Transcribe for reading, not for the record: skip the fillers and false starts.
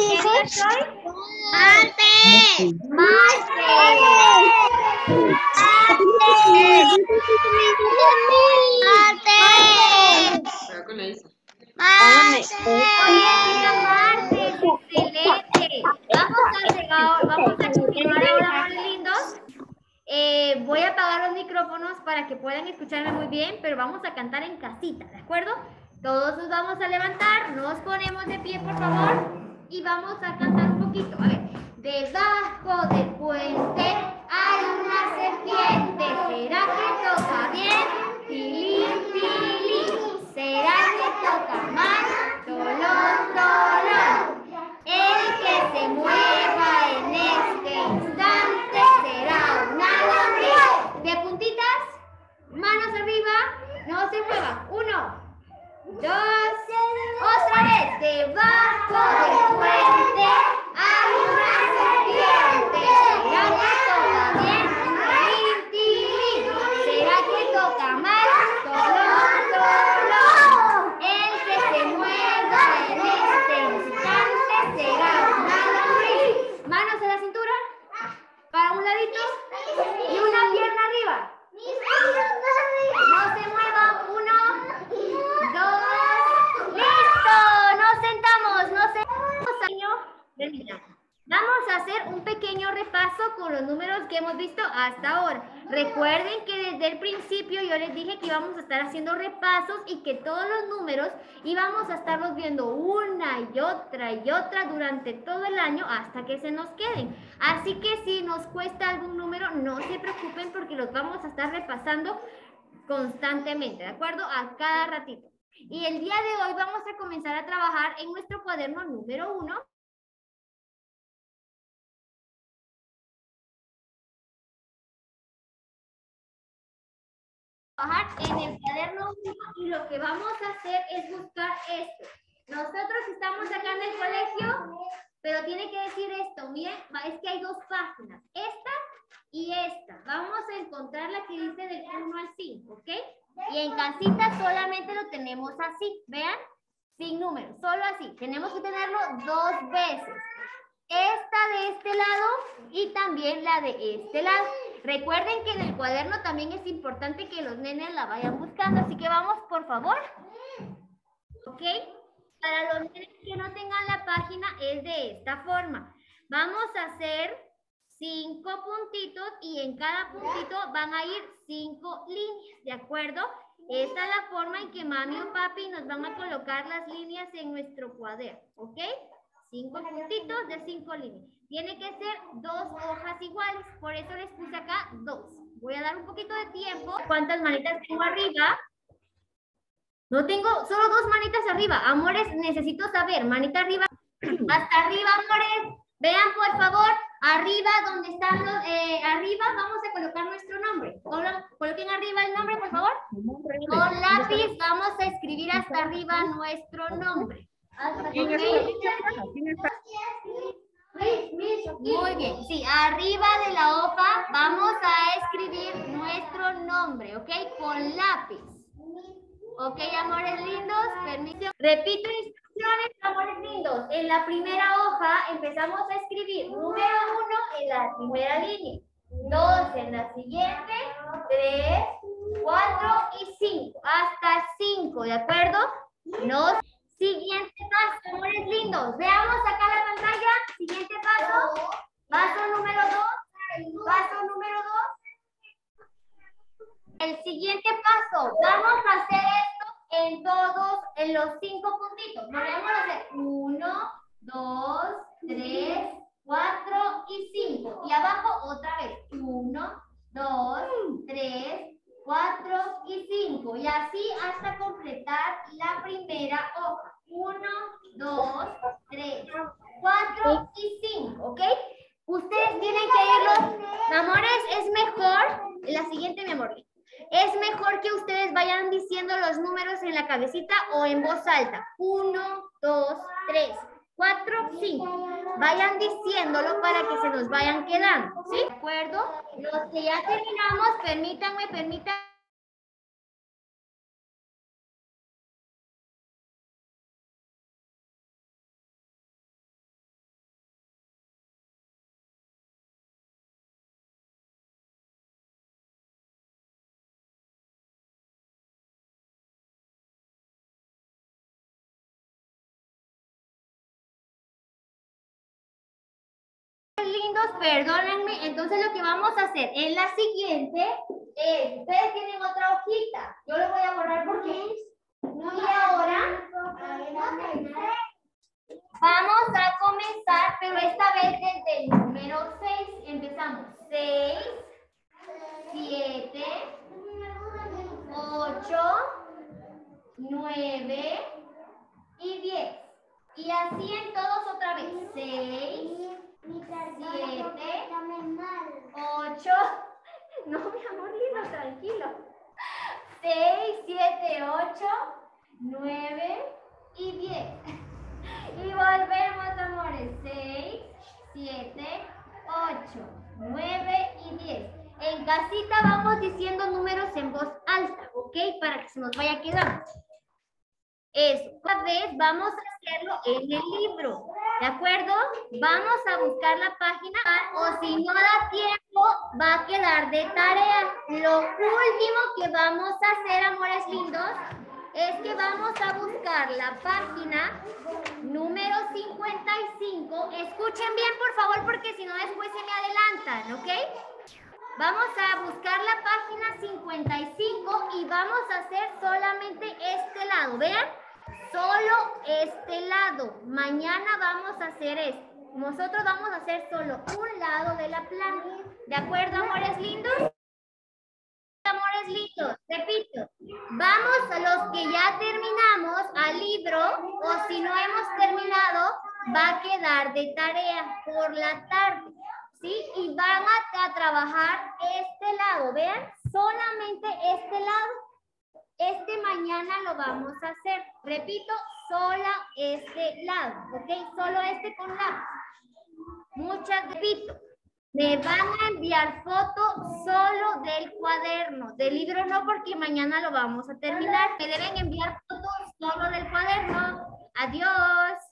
¿Qué día soy? Martes. Hoy es día martes, excelente. Vamos a continuar ahora, amores lindos. Voy a apagar los micrófonos para que puedan escucharme muy bien, pero vamos a cantar en casita, ¿de acuerdo? Todos nos vamos a levantar, nos ponemos de pie, por favor, y vamos a cantar un poquito. A ver, debajo del puente hay una serpiente, ¿será que toca bien? Tilín, tilín, ¿será que toca mal? Dolor, dolor. El que se mueva en este instante será una lombriz. De puntitas, manos arriba, no se muevan. 1, 2, otra vez. Debajo del puente hay una serpiente. ¿Será que toca bien? Tilín, tilín. ¿Será que toca mal? Dolor, dolor. El que se mueva en este instante será una lombriz. Manos en la cintura, para un ladito y una pierna arriba. No se mueva. 1, 2, ¡listo! Nos sentamos, Vamos a hacer un pequeño repaso con los números que hemos visto hasta ahora. Recuerden que desde el principio yo les dije que íbamos a estar haciendo repasos y que todos los números íbamos a estarlos viendo una y otra durante todo el año hasta que se nos queden. Así que si nos cuesta algún número, no se preocupen porque los vamos a estar repasando constantemente, ¿de acuerdo? A cada ratito. Y el día de hoy vamos a comenzar a trabajar en nuestro cuaderno número 1. Trabajar en el cuaderno 1 y lo que vamos a hacer es buscar esto. Nosotros estamos acá en el colegio, pero tiene que decir esto. Miren, es que hay dos páginas, esta y esta. Vamos a encontrar la que dice del 1 al 5, ¿ok? Y en casita solamente lo tenemos así, vean, sin números, solo así. Tenemos que tenerlo 2 veces. Esta de este lado y también la de este lado. Recuerden que en el cuaderno también es importante que los nenes la vayan buscando, así que vamos, por favor. ¿Ok? Para los nenes que no tengan la página es de esta forma. Vamos a hacer 5 puntitos y en cada puntito van a ir 5 líneas, ¿de acuerdo? Esta es la forma en que mami o papi nos van a colocar las líneas en nuestro cuaderno, ¿ok? 5 puntitos de 5 líneas. Tiene que ser 2 hojas iguales, por eso les puse acá 2. Voy a dar un poquito de tiempo. ¿Cuántas manitas tengo arriba? No tengo, solo 2 manitas arriba. Amores, necesito saber, manita arriba. Hasta arriba, amores. Vean, por favor, arriba donde están los, arriba vamos a colocar nuestro nombre. Coloquen arriba el nombre, por favor. Con lápiz vamos a escribir hasta arriba nuestro nombre. Muy bien, sí, arriba de la hoja vamos a escribir nuestro nombre, ¿ok? Con lápiz. Ok, amores lindos, permítanme. Repito instrucciones, amores lindos. En la primera hoja empezamos a escribir número 1 en la primera línea, 2 en la siguiente, 3, 4 y 5. Hasta 5, ¿de acuerdo? No. Siguiente paso, amores lindos. Veamos acá la pantalla. Siguiente paso. Paso número 2. Paso número 2. El siguiente paso. Vamos a hacer esto en los 5 puntitos. Volvemos a hacer 1, 2, 3, 4 y 5. Y abajo otra vez. 1, 2, 3, 4 y 5. Y así hasta completar la primera hoja. 1, 2, 3, 4 y 5. ¿Ok? Ustedes tienen que irlo. Amores, es mejor. La siguiente, mi amor. Es mejor que ustedes vayan diciendo los números en la cabecita o en voz alta. 1, 2, 3, 4, 5. Vayan diciéndolo para que se nos vayan quedando. ¿Sí? ¿De acuerdo? Los que ya terminamos, permítanme. lindos, perdónenme. Entonces lo que vamos a hacer en la siguiente es, ustedes tienen otra hojita. Yo lo voy a borrar porque y ahora vamos a comenzar, pero esta vez desde el número 6. Empezamos. 6, 7, 8, 9 y 10. Y así en todos otra vez. 6, 7, 8. No, mi amor lindo, tranquilo. 6, 7, 8, 9 y 10. Y volvemos, amores. 6, 7, 8, 9 y 10. En casita vamos diciendo números en voz alta, ¿ok? Para que se nos vaya quedando. Eso. Esta vez vamos a hacerlo en el libro, ¿de acuerdo? Vamos a buscar la página o si no da tiempo, va a quedar de tarea. Lo último que vamos a hacer, amores lindos, es que vamos a buscar la página número 55. Escuchen bien, por favor, porque si no después se me adelantan, ¿ok? Vamos a buscar la página 55 y vamos a hacer solamente este lado. Vean, solo este lado. Mañana vamos a hacer esto. Nosotros vamos a hacer solo un lado de la planta. ¿De acuerdo, amores lindos? Amores lindos, repito, vamos a los que ya terminamos al libro o si no hemos terminado, va a quedar de tarea por la tarde, ¿sí? Y van a trabajar este lado, vean, solamente este lado. Este mañana lo vamos a hacer, repito, solo este lado, ¿ok? Solo este con lápiz. Muchas, repito. Me van a enviar foto solo del cuaderno, del libro no, porque mañana lo vamos a terminar. Me deben enviar fotos solo del cuaderno. Adiós.